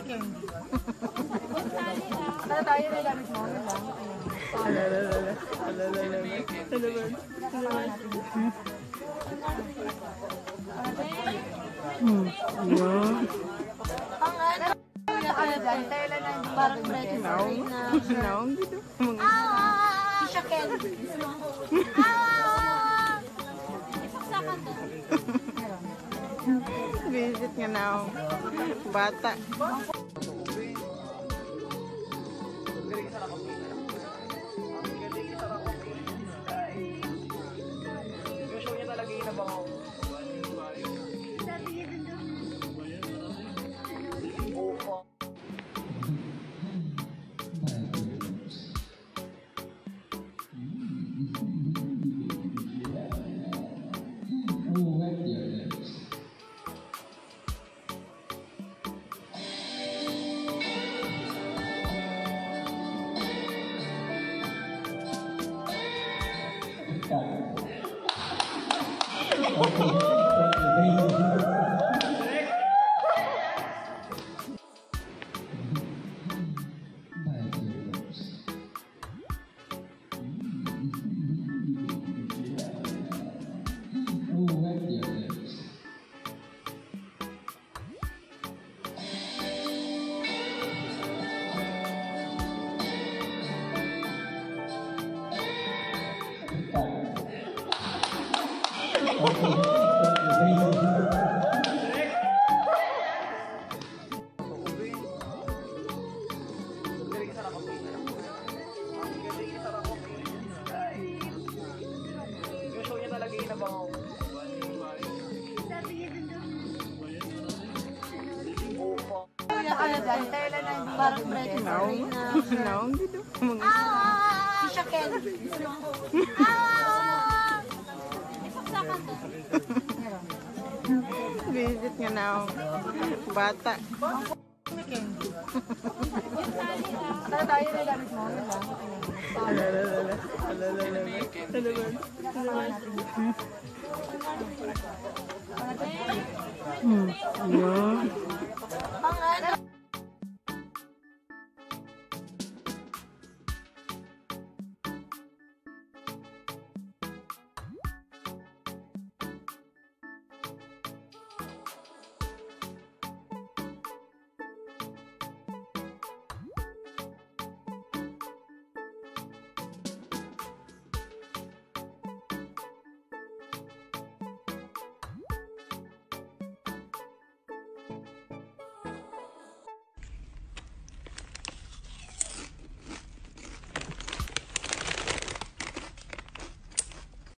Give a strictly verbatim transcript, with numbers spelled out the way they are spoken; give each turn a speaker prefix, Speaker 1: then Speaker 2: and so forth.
Speaker 1: Ano tayo na gamit mo? Ano lang?
Speaker 2: Alalala. Alalala. Alalala. Hmm. Ano?
Speaker 1: Ang ano? Parang breakfast na.
Speaker 2: Naong dito.
Speaker 1: Si Shaken.
Speaker 2: Visit nga naong. Bata.
Speaker 1: Parang breakfast na.
Speaker 2: Naong dito.
Speaker 1: Si Shaken.
Speaker 2: Visit nga naong. Bata.
Speaker 1: Ano tayo na gamit mo? Ano lang?
Speaker 2: Alalala. Alalala. Alalala. Hmm. Ano?
Speaker 1: Ang ano?